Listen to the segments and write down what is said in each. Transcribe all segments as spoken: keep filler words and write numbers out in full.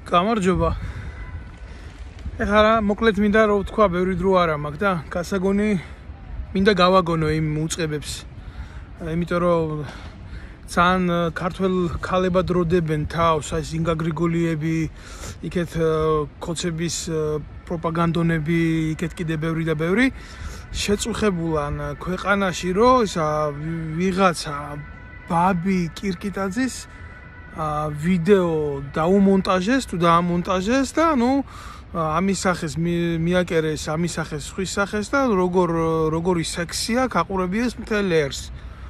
გამარჯობა. ეხლა მოკლედ მინდა რომ ვთქვა, ბევრი დრო არა მაქვს და გასაგონი მინდა გავაგონო იმ უწყებებს. იმიტომ რომ ძალიან ქართველ ქალებად როდებენ თავს, აი ზინგა გრიგოლიები, იქეთ კოცების პროპაგანდონები, იქეთ კიდე ბევრი და ბევრი შეწუხებულან ქვეყანაში, რომ ისა ვიღაცა ბაბი კირკიტაძის ვიდეო დაუმონტაჟეს თუ დაამონტაჟეს და ნუ ამის სახეს მიაკერეს, ამის სახეს ხვის სახეს და როგორ როგორი სექსია გაყურებიეს მთელ ერს.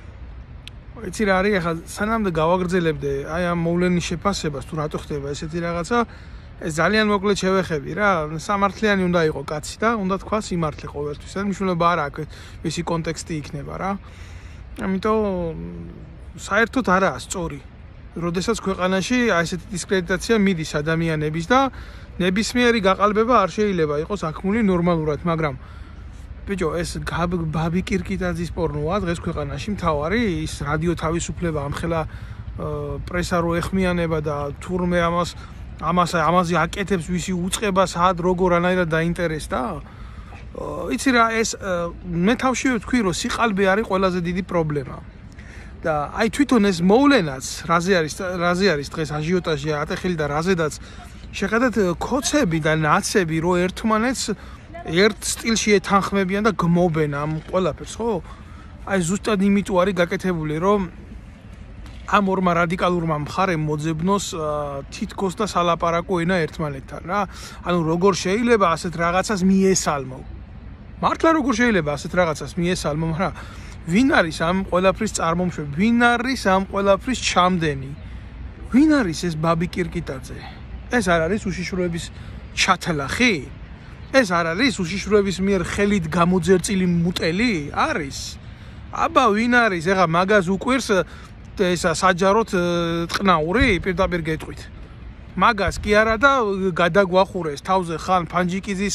იცი რა არის, ახლა სანამდე გავაგრძელებდე აი ამ მოვლენის შეფასებას თუ რატო ხდება ესეთი რაღაცა, ეს ძალიან მოკლედ შევეხები რა, სამართლიანი უნდა იყო კაცი და უნდა თქვა სიმართლე ყოველთვის. ეს მნიშვნელობა არ აქვს, მისი კონტექსტი იქნება რა. ამიტომ საერთოდ არაა სწორი. როდესაც ქვეყანაში აი ესეთი დისკრედიტაცია მიდის ადამიანების და ნებისმიერი გაყალბება არ შეიძლება იყოს აქმული ნორმალურად, მაგრამ ბიჭო, ეს ბაბი კირკიტაძის პორნოა დღეს ქვეყანაში მთავარი, ის რადიო თავისუფლება ამხელა პრესა რო ეხმიანება და თურმე ამას ამას ამაზე აკეთებს ვისი უწყება სად როგორ ანაირად დაინტერესდა? იცი რა, ეს მე თავშივე ვთქვი, რომ სიყალბე არის ყველაზე დიდი პრობლემა. და აი თვითონ ეს მოვლენაც, რაზე არის რაზე არის დღეს აჟიოტაჟი ატეხილი და რაზედაც შეხედათ კოცები და ნაცები რო ერთმანეთს ერთ სტილში ეთანხმებიან და გმობენ ამ ყველაფერს, ხო? აი ზუსტად იმიტომ არის გაკეთებული, რომ ამ ორმა რადიკალურმა მხარემ მოძებნოს თითქოს და სალაპარაკო ენა ერთმანეთთან რა. ანუ როგორ შეიძლება ასეთ რაღაცას მიესალმო? მართლა როგორ შეიძლება ასეთ რაღაცას მიესალმო, მაგრამ ვინ არის ამ ყველაფრის წარმომშვები? ვინ არის ამ ყველაფრის ჩამდენი? ვინ არის ეს ბაბი კირკიტაძე? ეს არ არის უშიშროების ჩათლახი? ეს არ არის უშიშროების მიერ ხელით გამოძერწილი მუტელი? არის? აბა ვინ არის? ეხა მაგას უკვირს ესა საჯაროდ ტყნაური პირდაპირ გეტყვით. მაგას კი არა და გადაგვახურეს თავზე ხან ფანჯიკიძის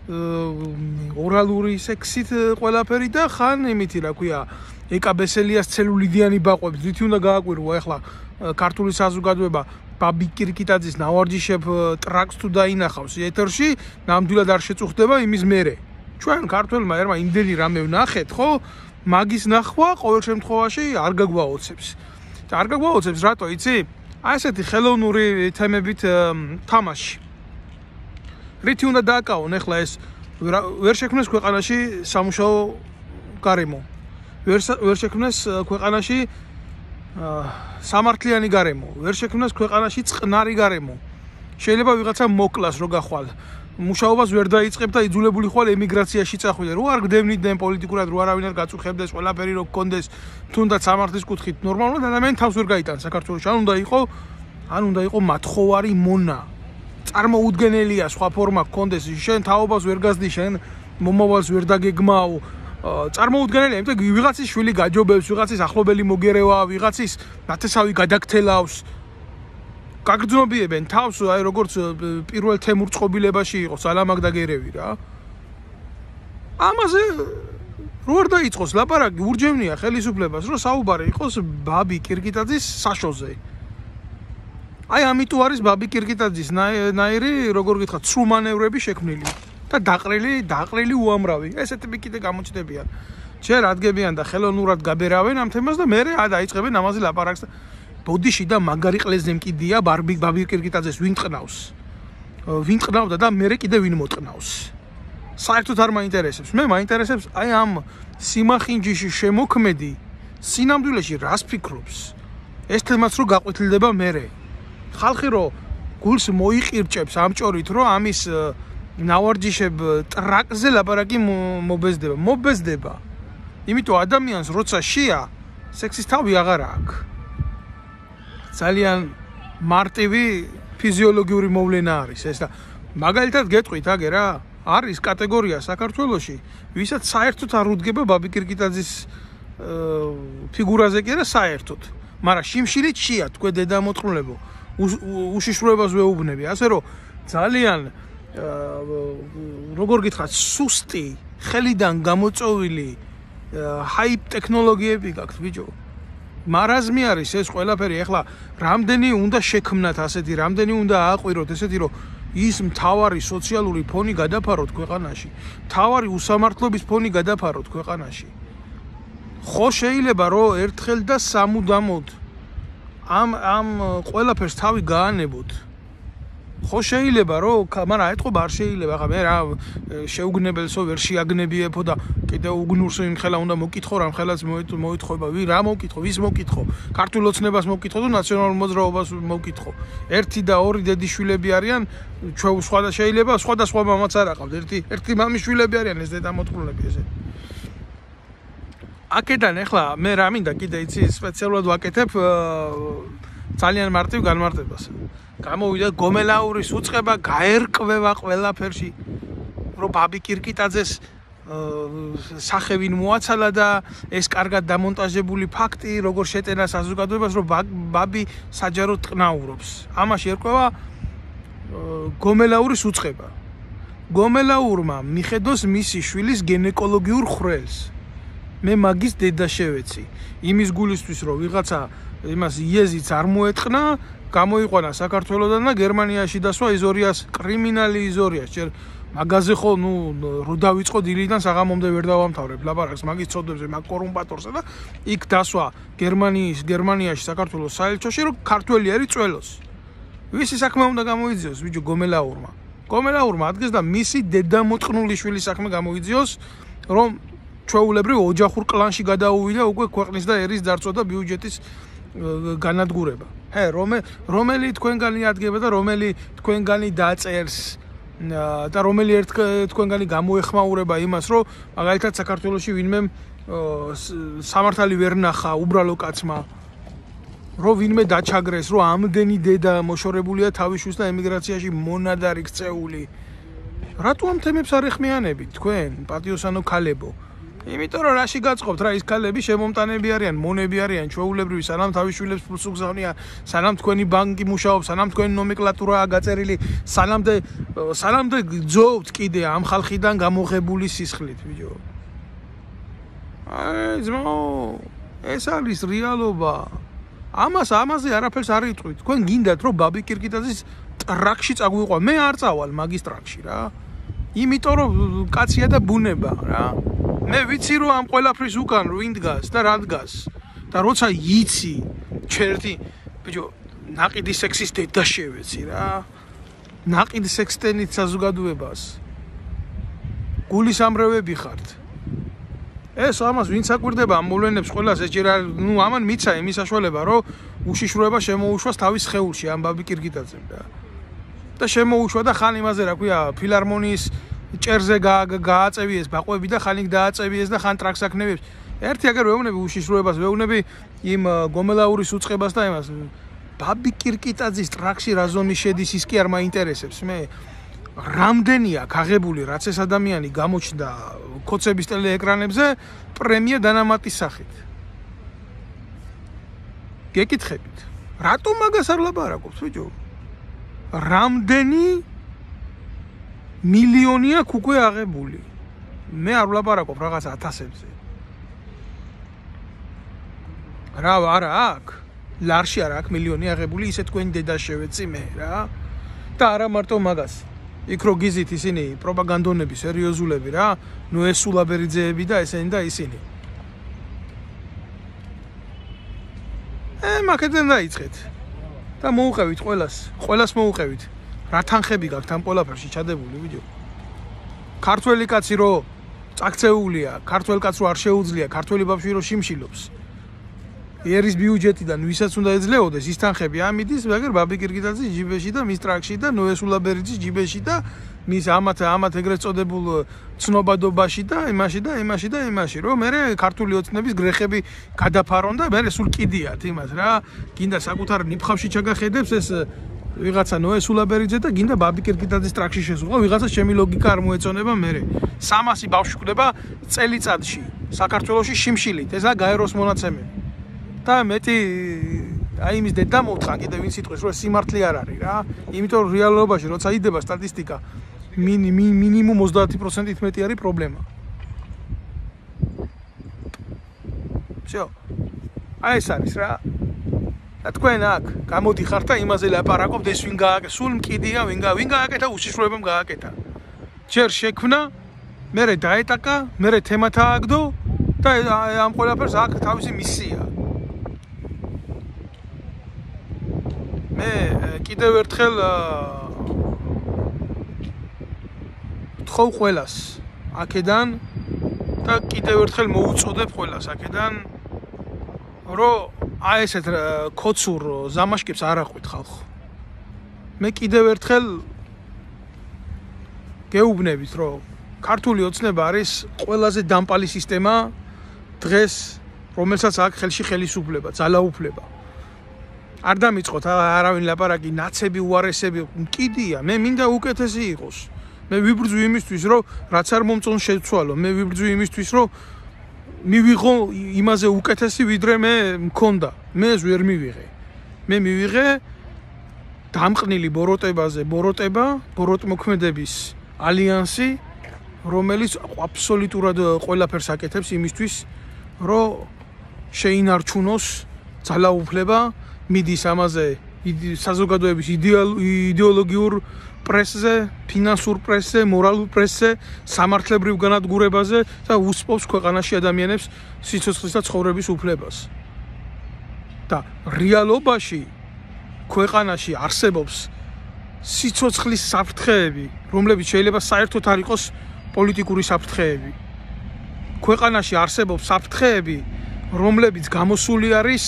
ორალური სექსით ყველაფერი და ხან იმითი რა ქვია ეკაბესელიას ცელულიდიანი ბაყვებს რითი უნდა გააკვირვა ახლა ქართული საზოგადოება ბაბი კირკიტაძის ნავარჯიშებ ტრაკს თუ დაინახავს ეთერში, ნამდვილად არ შეწუხდება იმის მერე. ჩვენ ქართველმა ერმა იმდენი რამე ვნახეთ, ხო? მაგის ნახვა ყოველ შემთხვევაში არ გაგვაოცებს. და არ გაგვაოცებს რატო, იცი? აი ესეთი ხელოვნური თემებით თამაში. რითი უნდა დააკავონ ახლა ეს ვერ შექმნეს ქვეყანაში სამუშაო გარემო. ვერ ვერ შექმნეს ქვეყანაში სამართლიანი გარემო. ვერ შექმნეს ქვეყანაში წყნარი გარემო. შეიძლება ვიღაცა მოკლას რო გახვალ. მუშაობას ვერ დაიწყებ და იძულებული ხვალ ემიგრაციაში წახვიდე. რო არ გდევნიდნენ პოლიტიკურად, რო არავინ არ გაწუხებდეს, ყველაფერი რო გქონდეს, თუნდაც სამართლის კუთხით ნორმალურად ადამიანი თავს ვერ გაიტანს საქართველოში. ან უნდა იყო, ან უნდა იყო მათხოვარი მონა. წარმოუდგენელია სხვა ფორმა გქონდეს, შენ თაობას ვერ გასდი, შენ მომავალს ვერ დაგეგმავ. წარმოუდგენელია, იმიტომ ვიღაცის შვილი გაჯობებს, ვიღაცის ახლობელი მოგერევა, ვიღაცის ნათესავი გადაგთელავს. გაგრძნობიებენ თავს, აი როგორც პირველ თემურ წყობილებაში იყო სალამაგ დაგერევი რა. ამაზე რო არ დაიწყოს ლაპარაკი, ურჯევნია ხელისუფლებას, რომ საუბარი იყოს ბაბი კირკიტაძის საშოზე. აი ამიტომ არის ბაბი კირკიტაძის ნაირი, როგორ გითხრათ, სრულ მანევრები შექმნილი და დაყრილი, დაყრილი უამრავი. ესეთები კიდე გამოჩნდებიან. ჯერ ადგებიან და ხელოვნურად გაბერავენ ამ თემას და მერე დაიწყებენ ამაზე ლაპარაკს. ბოდიში და მაგარი ყლეზე მკიდია ბარბი ბაბი კირკიტაძეს ვინ ტყნავს? ვინ ტყნავდა და მერე კიდე ვინ მოტყნავს? საერთოდ არ მაინტერესებს. მე მაინტერესებს აი ამ სიმახინჯიში შემოქმედი სინამდვილეში რას ფიქრობს? ეს თემაც რო გაყვითილდება მერე. ხალხი რო გულს მოიყირჭებს ამჭორით, რომ ამის ნავარჯიშებ ტრაკზე ლაპარაკი მობეზდება. მობეზდება. იმიტომ ადამიანს როცა შეა, სექსის თავი აღარ აქვს. ძალიან მარტივი ფიზიოლოგიური მოვლენა არის ეს და მაგალითად გეტყვით აგე რა, არის კატეგორია საქართველოში, ვისაც საერთოდ არ უდგება ბაბი კირკიტაძის ფიგურაზე კი არა საერთოდ, მაგრამ შიმშილით შეა თქვენ დედამოწყრულებო, უშიშროებას ვეუბნები, ასე რომ ძალიან როგორ გითხრათ, სუსტი, ხელიდან გამოწოვილი ჰაიპ ტექნოლოგიები გაქვთ ბიჭო. მარაზმი არის ეს ყველაფერი. ეხლა რამდენი უნდა შექმნათ ასეთი, რამდენი უნდა ააყვიროთ ესეთი, რომ ის მთავარი სოციალური ფონი გადაფაროთ ქვეყანაში, მთავარი უსამართლობის ფონი გადაფაროთ ქვეყანაში. ხო შეიძლება რომ ერთხელ და სამუდამოდ ამ ამ ყველაფერს თავი გაანებოთ. ხო შეიძლება რომ, მაგრამ აიტყობა არ შეიძლება. ახლა მე რა შეუგნებელსო ვერ შეაგნებიებო და კიდევ უგნურსო იმ ხელა უნდა მოკითხო, რამ ხელაც მოითხოვება, ვი რა მოკითხო, ვის მოკითხო, ქართულ ოცნებას მოკითხო თუ ნაციონალურ მოძრაობას მოკითხო. ერთი და ორი დედიშვილები არიან, ჩვენ სხვა და შეიძლება სხვადასხვა მამაც არ აყავთ. ერთი ერთი მამიშვილები არიან ეს დედამოწყლები ესე. აქედან ახლა მე რა მინდა კიდე იცი სპეციალურად ვაკეთებ ძალიან მარტივ განმარტებას. გამოვიდა გომელაურის უწყება, გაერკვევა ყველაფერში, რომ ბაბი კირკიტაძეს სახე ვინ მოაცალა და ეს კარგად დამონტაჟებული ფაქტი, როგორ შეტენა საზოგადოებას, რომ ბაბი საჯაროდ ტყნაურობს. ამაში ერკვევა გომელაურის უწყება. გომელაურმა მიხედოს მისი შვილის გინეკოლოგიურ ხრელს. მე მაგის დედა შევეცი. იმის გულისთვის რომ ვიღაცა იმას იეზიც არ მოეთყნა, გამოიყვანა საქართველოსდან და გერმანიაში დასვა იზორიას, კრიმინალი იზორიას. ჯერ მაგაზე ხო, ნუ რო დავიწყო დილიდან საღამომდე ვერ დავამთავრებ ლაპარაკს მაგის წოდებზე, მაგ კორუმპატორსა და იქ დასვა გერმანიის, გერმანიაში, საქართველოს საელჩოში, რომ ქართველი არის წველოს. ვისი საქმე უნდა გამოიძიოს, ბიჭო, გომელაურმა. გომელაურმა ადგეს და მისი დედამოწყნული შვილის საქმე გამოიძიოს, რომ ჩვეულებრივ ოჯახურ კლანში გადაუვიდა უკვე ქვეყნის და ერის დარწვა და ბიუჯეტის განადგურება. ჰე, რომელი თქვენგანი ადგება და რომელი თქვენგანი დაწერს და რომელი ერთ თქვენგანი გამოეხმაურება იმას, რომ მაგალითად საქართველოში ვინმე სამართალი ვერ ნახა უბრალო კაცმა, რომ ვინმე დაჩაგრეს, რომ ამდენი დედა მოშორებულია თავისშვილს და ემიგრაციაში მონადარი ქცეული. რატო ამ თემებს არ ეხმიანებით თქვენ, პატიოსანო ქალებო? იმიტომ რომ რაში გაწყობთ რა, ის ქალები შემომტანები არიან, მონები არიან, ჩვეულებრივი, სანამ თავისშვილებს ფულს უგზავნია, სანამ თქვენი ბანკი მუშაობს, სანამ თქვენი ნომენკლატურაა გაწერილი, სანამდე სანამდე გძოვთ კიდე ამ ხალხიდან გამოღებული სისხლით, ბიჭო. აი, ძმაო, ეს არის რეალობა. ამას ამაზე არაფერს არ იტყვით. თქვენ გინდათ რომ ბაბი კირკიტაძის ტრაქში წაგვიყვა, მე არ წავალ მაგის ტრაქში რა. იმიტომ რომ კაცია და ბუნება რა. მე ვიცი რომ ამ ყველაფრის უკან რო ინდგას და რა დგას და როცა იცი ჩერტი ბიჭო ნაყიდი სექსის დედა შევეცი რა ნაყიდი სექსტენით საზოგადოებას გულისამრევები ხართ ეს ამას ვინც აკვირდება ამ მოვლენებს ყველას ეს ჯერ ნუ ამან მიცა იმის საშუალება რომ უშიშროება შემოუშვას თავის ხეულში ამ ბაბი კირკიტაძემ რა და შემოუშვა და ხან იმაზე რა ქვია ფილარმონიის ჭერზე გააწევიეს ბაყვები და ხან იქ დააწევიეს და ხან ტრაქს აქნევებს. ერთი აგერ ვეუბნები უშიშროებას, ვეუბნები იმ გომელაურის უწყებას და იმას. ბაბი კირკიტაძის ტრაქში რა ზომი შედის ის კი არ მაინტერესებს მე. რამდენია გაღებული რაც ეს ადამიანი გამოჩნდა ქოცების ტელეეკრანებზე პრემია დანამატის სახით. გეკითხებით. რატომ მაგას არ ლაპარაკობთ, ბიჭო? რამდენი მილიონია უკვე აღებული. მე არ ვლაპარაკობ რაღაც ათასებზე. რა არა აქ? ლარში არა აქ მილიონი აღებული, ისე თქვენი დედა შევეცი მე რა. და არა მარტო მაგას. იქ რო გიზით ისინი პროპაგანდონები, სერიოზულები რა, ნუ ეს სულაბერიძეები და ესენი და ისინი. ე მაგედან დაიწყეთ. და მოუყევით ყველას, ყველას მოუყევით. რა თანხები გაქვთ ამ ყველაფერში ჩადებული ვიდეო. ქართველი კაცი რო წაქცეულია, ქართველ კაცს რო არ შეუძლია, ქართველი ბავშვი რო შიმშილობს. ერის ბიუჯეტიდან ვისაც უნდა ეძლეოდეს ის თანხები ამიდის, მაგერ ბაბი კირკიტაძის ჯიბეში და მის ტრაქში და ნოესულაბერიძის ჯიბეში და მის ამათ ამათ ეგრეთ წოდებულ ცნობადობაში და იმაში და იმაში და იმაში, რომ მე ქართული ოცნების გრეხები გადაფარონ და მე სულ კიდიათ იმას რა, გინდა საკუთარ ნიფხავში ჩაგახედებს ეს ვიღაცა ნოესულაბერიძე და გინდა ბაბი კირკიტაძის ტრაქში შესულა, ვიღაცა ჩემი ლოგიკა არ მოეწონება მე. სამასი ბავშვი კვდება წელიწადში საქართველოში შიმშილით, ესა გაეროს მონაცემები. და მეტი აი იმის დედა მოთხან კიდე ვინ სიტყვის რომ სიმართლე არ არის რა. იმიტომ რომ რეალობაში როცა იდება სტატისტიკა მინიმუმ ოცდაათი პროცენტით მეტი არის პრობლემა. всё. აი ეს არის რა. და თქვენ აქ გამოდიხართ და იმაზე ლაპარაკობთ ეს ვინ გააკეთა, სულ მკიდია ვინ გა ვინ გააკეთა უშიშროებამ გააკეთა. ჯერ შექმნა, მერე დაეტაკა, მერე თემათ ააგდო და ამ ყველაფერს აქ თავისი მისია. მე კიდევ ერთხელ ვთხოვ ყველას აქედან და კიდევ ერთხელ მოუწოდებ ყველას აქედან რომ აი ესეთ ქოცურ ზამაშკებს არ აყვით ხალხო. მე კიდევ ერთხელ გეუბნებით რომ ქართული ოცნება არის ყველაზე დამპალი სისტემა დღეს რომელსაც აქვს ხელში ხელისუფლება, ძალაუფლება. არ დამიწყოთ არავინ ლაპარაკი ნაცები უარესები მკიდია, მე მინდა უკეთესი იყოს. მე ვიბრძვი იმისთვის რომ რაც არ მომწონს შეცვალო, მე ვიბრძვი იმისთვის რომ მივიღო იმაზე უკეთესი ვიდრე მე მქონდა. მე ეს ვერ მივიღე. მე მივიღე დამყნილი ბოროტებაზე, ბოროტება, ბოროტმოქმედების ალიანსი, რომელიც აბსოლუტურად ყველაფერს აკეთებს იმისთვის, რომ შეინარჩუნოს ძალაუფლება, მიდის ამაზე საზოგადოების იდეოლოგიურ პრესზე, ფინანსურ პრესზე, მორალურ პრესზე, სამართლებრივ განადგურებაზე და უსპობს ქვეყანაში ადამიანებს სიცოცხლის და ცხოვრების უფლებას. და რეალობაში ქვეყანაში არსებობს სიცოცხლის საფრთხეები, რომლებიც შეიძლება საერთოდ არ იყოს პოლიტიკური საფრთხეები. ქვეყანაში არსებობს საფრთხეები, რომლებიც გამოსული არის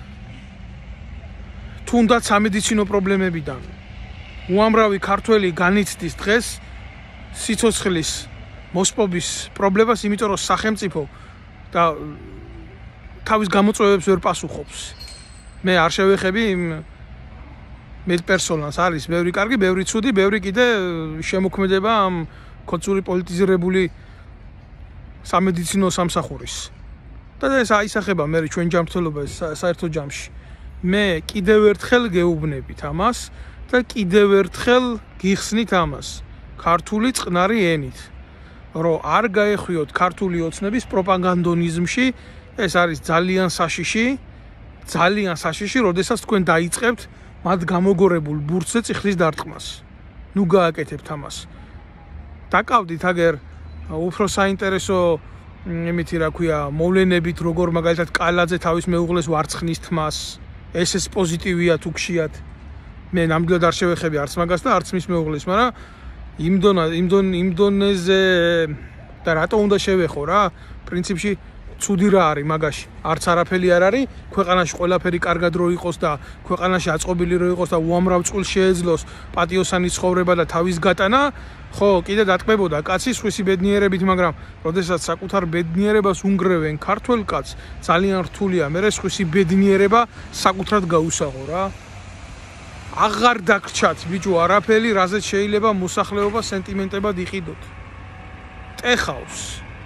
თუნდაც სამედიცინო პრობლემებიდან. უამრავი ქართველი განიცდის დღეს სიცოცხლის მოსპობის პრობლემას, იმიტომ რომ სახელმწიფო და თავის გამოწვევებს ვერ პასუხობს. მე არ შევეხები იმ მე პერსონალს არის ბევრი კარგი, ბევრი ცუდი, ბევრი კიდე შემოქმედება ამ ქოცური პოლიტიზირებული სამედიცინო სამსახურის. და ეს აისახება მე ჩვენ ჯანმრთელობას საერთო ჯამში. მე კიდევ ერთხელ გეუბნებით ამას და კიდევ ერთხელ გიხსნით ამას ქართული წყნარი ენით, რომ არ გაეხვიოთ ქართული ოცნების პროპაგანდონიზმში, ეს არის ძალიან საშიში, ძალიან საშიში, როდესაც თქვენ დაიწყებთ მათ გამოგორებულ ბურთზე წიხლის დარტყმას. ნუ გააკეთებთ ამას. დაკავდით აგერ უფრო საინტერესო იმითი რა ქვია, მოვლენებით, როგორ მაგალითად კალაძე თავის მეუღლეს ვარცხნის თმას, ეს ეს პოზიტივია თუ გშიათ. მე ნამდვილად არ შევეხები არც მაგას და არც მის მეუღლეს, მაგრამ იმ დონა იმ დონ იმ დონეზე და რატო უნდა შევეხო რა? პრინციპში ცუდი რა არის მაგაში? არც არაფერი არ არის, ქვეყანაში ყველაფერი კარგად რო იყოს და ქვეყანაში აწყობილი რო იყოს და უამრავ წყვილს შეეძლოს პატიოსანი ცხოვრება და თავის გატანა, ხო, კიდე დატკბებოდა კაცი სხვისი ბედნიერებით, მაგრამ როდესაც საკუთარ ბედნიერებას უნგრევენ ქართველ კაცს, ძალიან რთულია მე სხვისი ბედნიერება საკუთრად გაუსაღო რა. აღარ დაგრჩათ ბიჭო არაფერი, რაზეც შეიძლება მოსახლეობა სენტიმენტებად იყიდოთ. ტეხავს.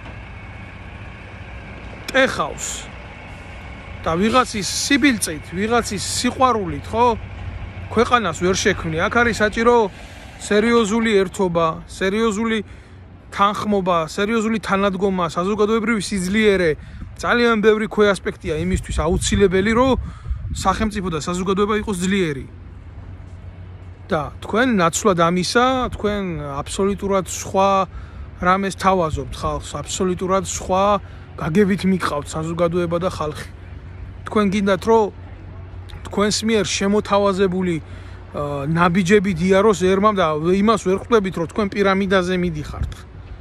ტეხავს. და ვიღაცის სიბილწით, ვიღაცის სიყვარულით, ხო? ქვეყანას ვერ შექმნი. აქ არის საჭირო სერიოზული ერთობა, სერიოზული თანხმობა, სერიოზული თანადგომა, საზოგადოებრივი სიძლიერე, ძალიან ბევრი ქვეასპექტია იმისთვის აუცილებელი, რომ სახელმწიფო და საზოგადოება იყოს ძლიერი. და თქვენ ნაცვლად ამისა, თქვენ აბსოლუტურად სხვა რამეს თავაზობთ ხალხს, აბსოლუტურად სხვა გაგებით მიყავთ საზოგადოება და ხალხი. თქვენ გინდათ, რომ თქვენს მიერ შემოთავაზებული ნაბიჯები დიაროს ერმამ და იმას ვერ ხვდებით, რომ თქვენ პირამიდაზე მიდიხართ.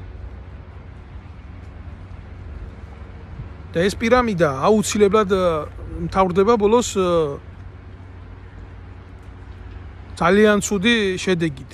და ეს პირამიდა აუცილებლად მთავრდება ბოლოს ძალიან ცუდი შედეგით.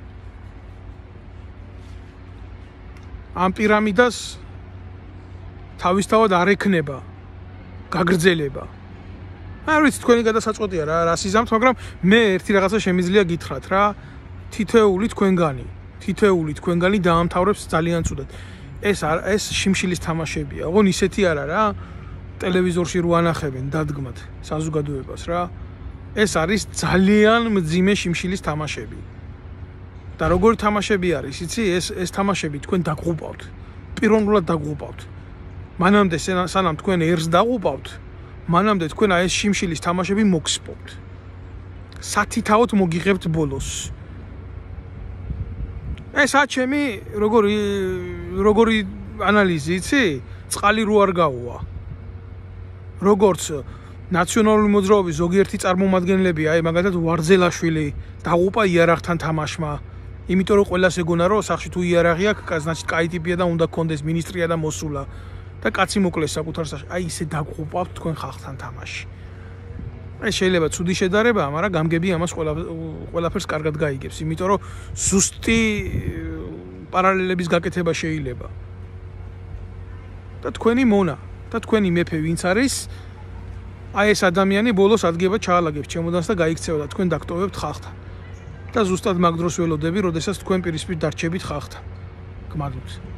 ამ პირამიდას თავისთავად არ ექნება გაგრძელება. არ ვიცი თქვენი გადასაწყვეტია რა, რა სიზამთ, მაგრამ მე ერთი რაღაცა შემიძლია გითხრათ რა, თითოეული თქვენგანი, თითოეული თქვენგანი დაამთავრებს ძალიან ცუდად. ეს ეს შიმშილის თამაშებია. ოღონ ისეთი არა რა, ტელევიზორში რო ანახებენ დადგმად საზოგადოებას რა. ეს არის ძალიან მძიმე შიმშილის თამაშები. და როგორი თამაშები არის, იცი, ეს ეს თამაშები თქვენ დაგღუპავთ. პიროვნულად დაგღუპავთ. მანამდე სანამ თქვენ ერს დაღუპავთ, მანამდე თქვენ აი ეს შიმშილის თამაშები მოგსპობთ. სათითაოდ მოგიღებთ ბოლოს. ეს აჩემი როგორი როგორი ანალიზი იცი? წყალი რო არ გაუვა. როგორც ნაციონალური მოძრაობის ზოგიერთი წარმომადგენლები, აი მაგალითად ვარძელაშვილი დაღუპა იარაღთან თამაშმა. იმიტომ რომ ყველას ეგონა რომ სახში თუ იარაღი აქვს, значит კაი ტიპია და უნდა გქონდეს მინისტრია და მოსულა და კაცი მოკლეს საკუთარ სახში. აი ისე დაგღუპავთ თქვენ ხალხთან თამაში. აი შეიძლება ცუდი შედარებაა, მაგრამ გამგები ამას ყველა ყველაფერს კარგად გაიგებს, იმიტომ რომ ზუსტი პარალელების გაკეთება შეიძლება. და თქვენი მონა და თქვენი მეფე ვინც არის, აი ეს ადამიანი ბოლოს ადგება ჩაალაგებს ჩემოდანს და გაიქცევა და თქვენ დაგტოვებთ ხალხთან. და ზუსტად მაგ დროს ველოდები, როდესაც თქვენ პირისპირ დარჩებით ხალხთან. გმადლობთ.